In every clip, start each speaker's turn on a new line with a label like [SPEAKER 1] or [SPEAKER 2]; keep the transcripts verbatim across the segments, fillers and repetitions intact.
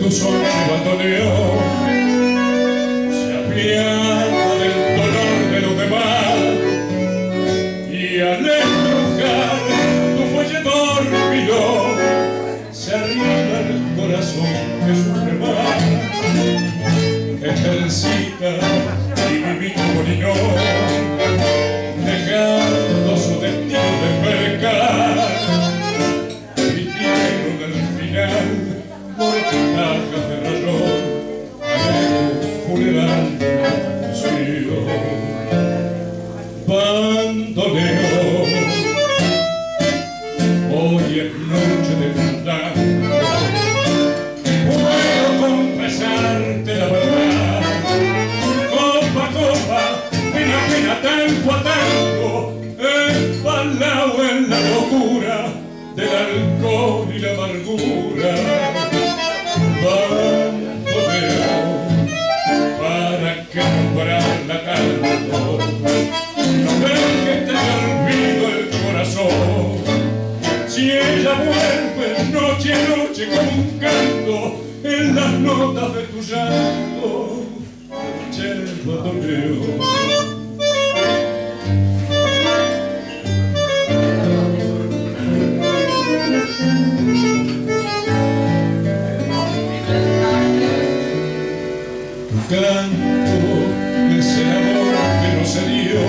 [SPEAKER 1] tu son de bandoneón se apiada del dolor de los demás, y al estrujar tu fuelle dormido se arriba el corazón que sufre más. Ejercita y vivito molinó, dejando su destino de percar, vistiendo del final mortajas de rayón, alegre funeral suyo. Bandoneo, hoy es noche de fandango, puedo confesarte la verdad, copa a copa, pena a pena, tango a tango, embalado en la locura del alcohol y la amargura. Bandoneo, para que nombrarla tanto, no ven que te olvido el corazón. Si ella vuelve noche a noche como un canto en las notas de tu llanto, che, bandoneo. Tu canto es el amor que no se dio,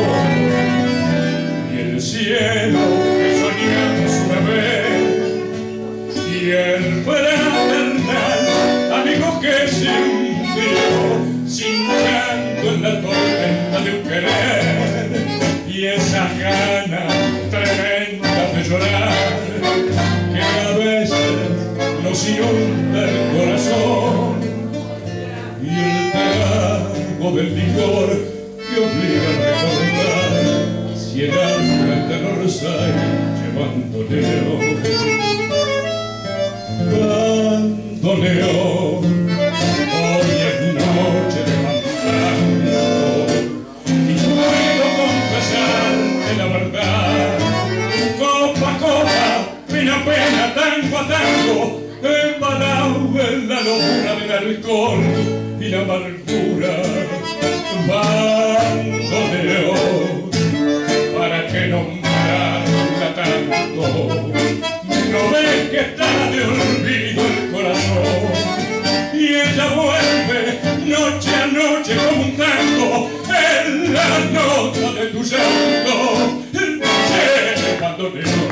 [SPEAKER 1] y el cielo que soñamos una vez, y el fraternal amigo que se hundió, cinchando en la tormenta de un querer, y esa gana tremenda de llorar, que a veces nos inunda el corazón, y el trago del licor que obliga a recordar cien años de Rosario bandoneo. Bandoneo, hoy es noche de fandango, y puedo confesarte la verdad, copa a copa, pena a pena, tango a tango, embalado en la locura del alcohol y la amargura. Bandoneo, para que nombrarla tanto, no ves que está de olvido el corazón, y ella vuelve noche a noche como un tango en la nota de tu llanto. Che, bandoneo.